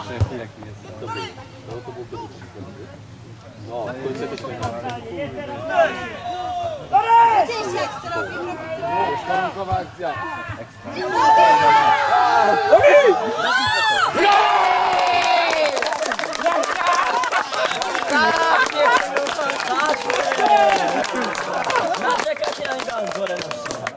jaki jest. Dobry. No to był dobry. No, w końcu jakoś warunkowa akcja. Narzekacie na niego, ale